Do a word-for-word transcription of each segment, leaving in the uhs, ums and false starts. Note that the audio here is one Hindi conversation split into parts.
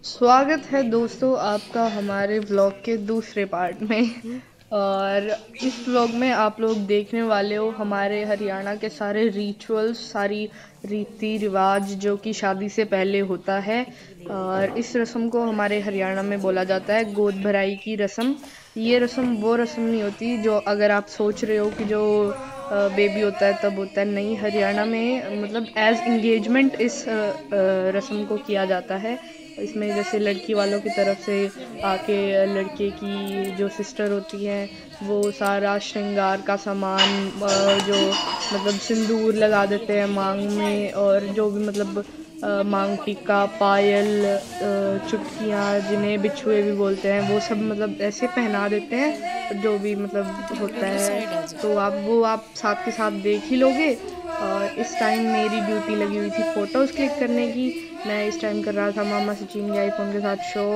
स्वागत है दोस्तों आपका हमारे व्लॉग के दूसरे पार्ट में। और इस व्लॉग में आप लोग देखने वाले हो हमारे हरियाणा के सारे रिचुअल्स, सारी रीति रिवाज जो कि शादी से पहले होता है। और इस रस्म को हमारे हरियाणा में बोला जाता है गोद भराई की रस्म। ये रस्म वो रस्म नहीं होती जो अगर आप सोच रहे हो कि जो बेबी होता है तब होता है, नहीं। हरियाणा में मतलब एज इंगेजमेंट इस रस्म को किया जाता है। इसमें जैसे लड़की वालों की तरफ से आके लड़के की जो सिस्टर होती है वो सारा श्रृंगार का सामान, जो मतलब सिंदूर लगा देते हैं मांग में, और जो भी मतलब मांग टीका, पायल, चुटकियाँ जिन्हें बिछुए भी बोलते हैं, वो सब मतलब ऐसे पहना देते हैं जो भी मतलब होता है। तो आप वो आप साथ के साथ देख ही लोगे। और इस टाइम मेरी ड्यूटी लगी हुई थी फ़ोटोज़ क्लिक करने की। मैं इस टाइम कर रहा था मामा सचिन के आईफोन के साथ शो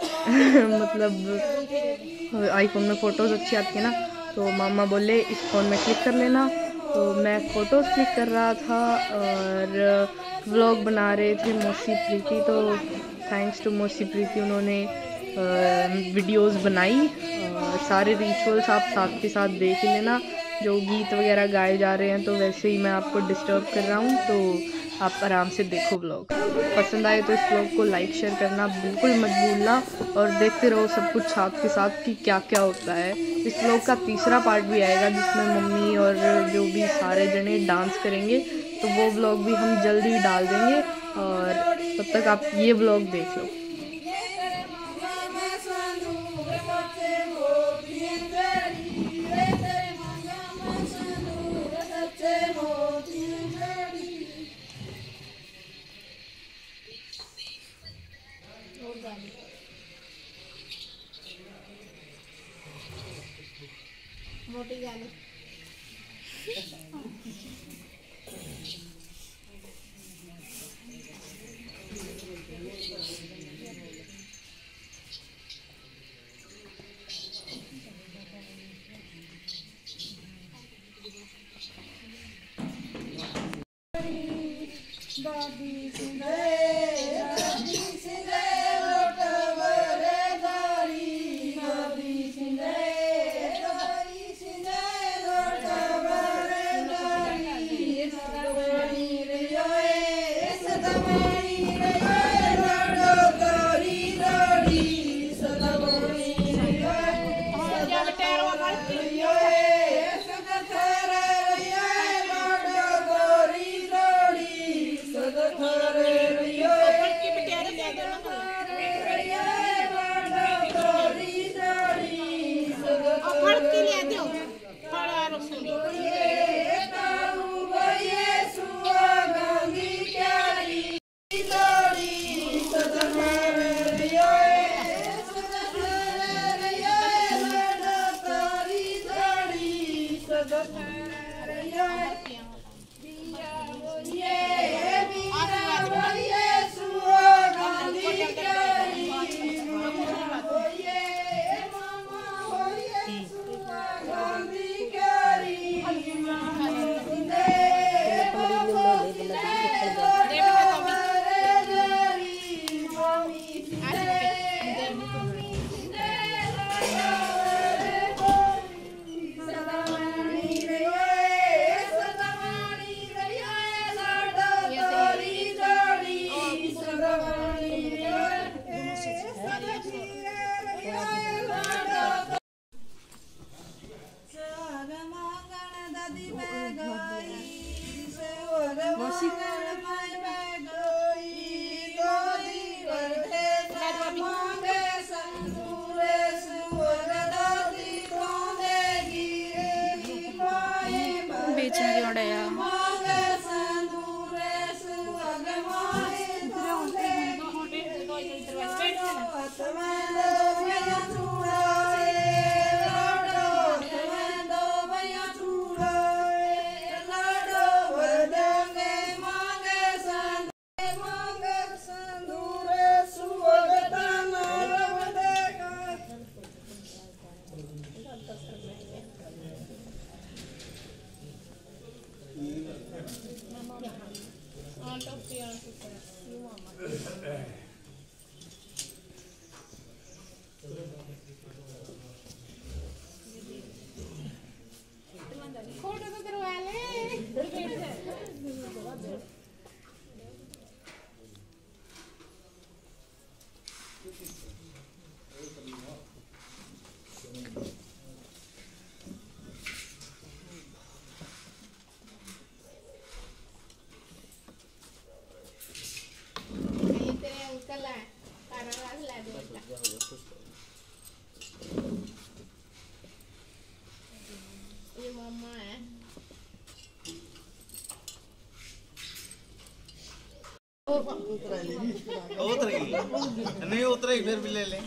मतलब आईफोन में फ़ोटोज़ अच्छी आती है ना, तो मामा बोले इस फ़ोन में क्लिक कर लेना। तो मैं फ़ोटोज़ क्लिक कर रहा था और व्लॉग बना रहे थे मौसी प्रीति। तो थैंक्स टू मौसी प्रीति, उन्होंने वीडियोस बनाई। और सारे रिचुअल्स आप साथ के साथ देख ही लेना। जो गीत वगैरह गाए जा रहे हैं तो वैसे ही मैं आपको डिस्टर्ब कर रहा हूँ, तो आप आराम से देखो व्लॉग। पसंद आए तो इस व्लॉग को लाइक शेयर करना बिल्कुल मत भूलना, और देखते रहो सब कुछ साथ के साथ कि क्या क्या होता है। इस व्लॉग का तीसरा पार्ट भी आएगा जिसमें मम्मी और जो भी सारे जने डांस करेंगे, तो वो व्लॉग भी हम जल्दी डाल देंगे। और तब तक आप ये व्लॉग देख लो। मोटी गाली दादी सिंधे दादी सिंधे लोटवरे दारी दादी सिंधे दादी सिंधे लोटवरे दारी सदमणी रे योए सदमणी रे योए लोटो दारी दारी सदमणी रे योए सदमणी रे योए उतरेगी नहीं उतरेगी फिर भी ले लें।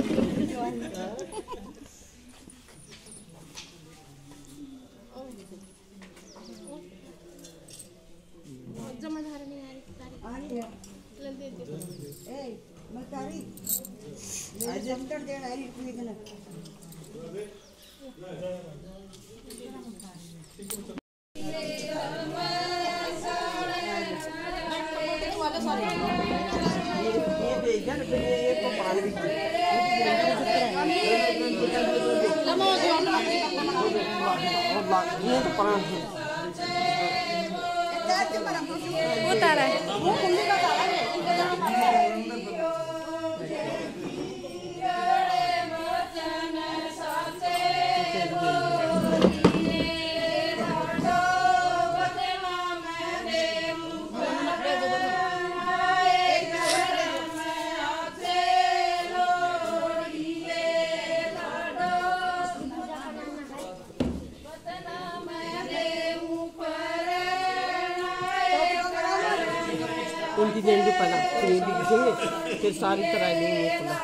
उतारा है उनकी देंगे पहला फिर ये भी देंगे फिर सारी तरह लेंगे पहला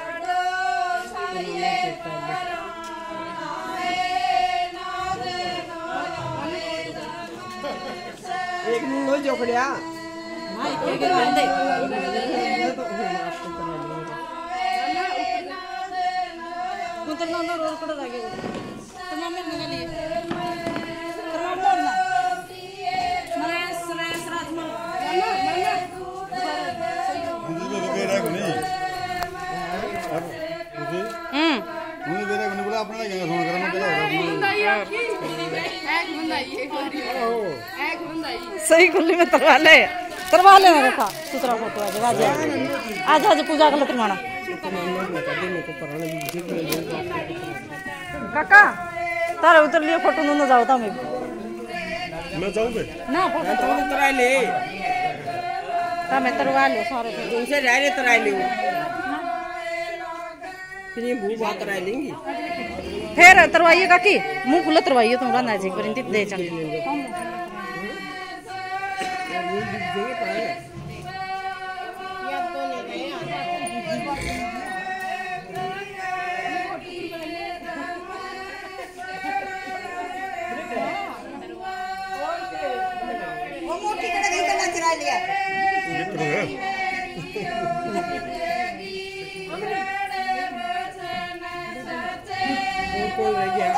एक नो जोखड़िया हां एक एक बंदे कुंतर ना रोल कड़ा लागे तमाम में लगा लिए तमाम ना मने श्रेयस राजमा ना ना मुझे बेरा को नहीं अब मुझे हम्म मुझे बेरा को नहीं बोला अपना क्या फोन करना पड़ेगा एक बंदा ये एक बंदा सही कुल्ली में तरवा ले तरवा ले रखा सुतरा फोटो आज आज आज आज पूजा कर तिरमाना काका तारे उतर लिए फोटो न जाओ ता मैं मैं जाऊं बे ना फोटो तो तराई ले ता मैं तरवा ले सारे उनसे जाए ले तराई ले फिर ये मुंह बात तराई लेंगी फिर तरवाइए काकी मुंह खुला तरवाइए तुमरा ना जी पर इंती दे चल वो मोटी कड़ा कहीं करना चला लिया मित्र है कौन रह गया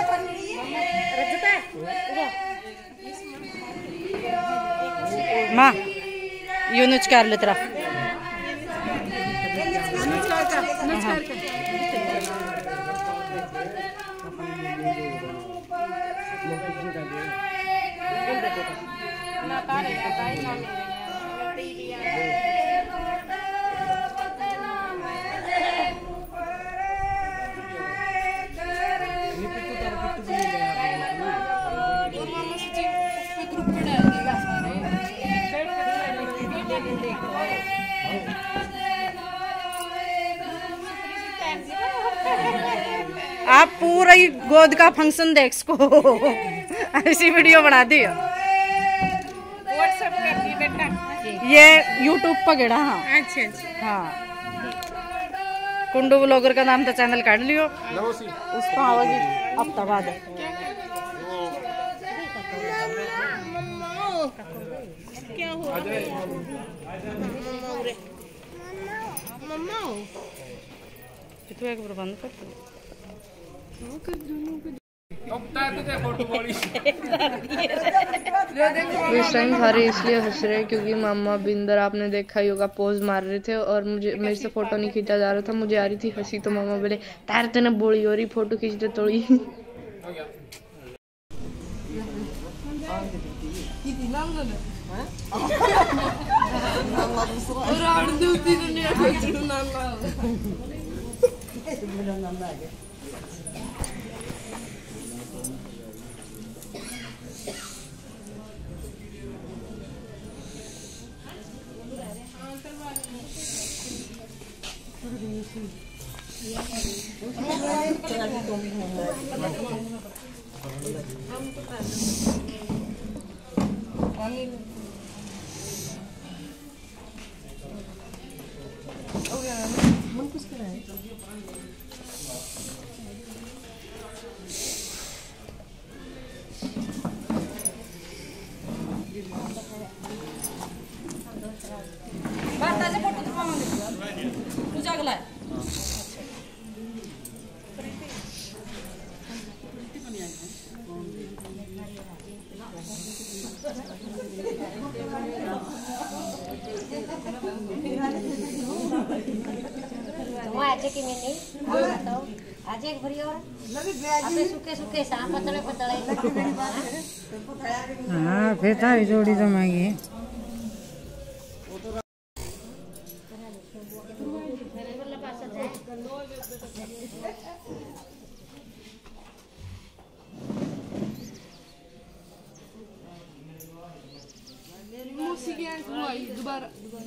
मां यो नुच कर ले तेरा आप पूरा ही गोद का फंक्शन देख सको ऐसी वीडियो बना दी व्हाट्सएप कर दी बेटा ये यूट्यूब पर गेड़ा हाँ अच्छा अच्छा हाँ कुंडू ब्लॉगर का नाम तो चैनल काट लियो उस पर आवागी हफ्ता बाद क्या हुआ तू एक बार बंद कर इस टाइम सारे इसलिए हंस रहे हैं क्योंकि मामा बिंदर आपने देखा ही होगा पोज मार रहे थे और मुझे मेरे से फोटो नहीं खींचा जा रहा था। मुझे आ रही थी हंसी तो मामा बोले तार तेने बोली हो रही फोटो खींचते थोड़ी भारताचे फोटो तर पाहून तू जागलाय आज की मैंने बताओ आज एक भरी और अबे सूखे सूखे सा पतले पतले हाँ फिर था जोड़ी तो मांगी दोबारा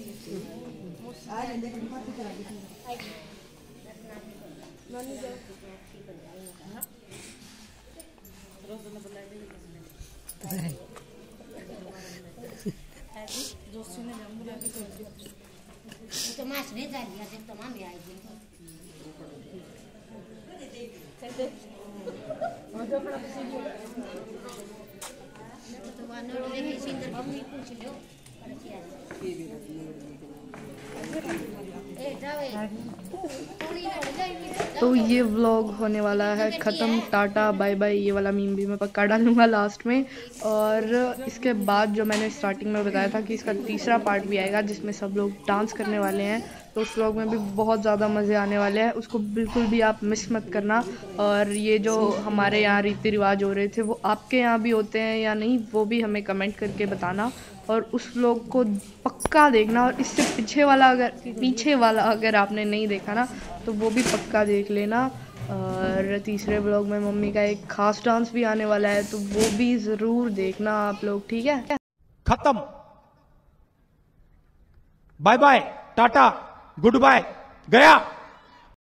तो मास नहीं जा लिया जब तमाम भी आएगी तो वानर लेके सिंदर मम्मी पूछ लो तो ये व्लॉग होने वाला है ख़त्म। Tata bye bye. ये वाला मीम भी मैं पक्का डालूंगा लास्ट में। और इसके बाद जो मैंने स्टार्टिंग में बताया था कि इसका तीसरा पार्ट भी आएगा जिसमें सब लोग डांस करने वाले हैं, तो उस व्लॉग में भी बहुत ज़्यादा मज़े आने वाले हैं। उसको बिल्कुल भी आप मिस मत करना। और ये जो हमारे यहाँ रीति रिवाज हो रहे थे वो आपके यहाँ भी होते हैं या नहीं, वो भी हमें कमेंट करके बताना। और उस व्लॉग को पक्का देखना। और इससे पीछे वाला अगर पीछे वाला अगर आपने नहीं देखा ना तो वो भी पक्का देख लेना। और तीसरे व्लॉग में मम्मी का एक खास डांस भी आने वाला है, तो वो भी ज़रूर देखना आप लोग, ठीक है। खत्म। Bye bye, tata, good bye, गया।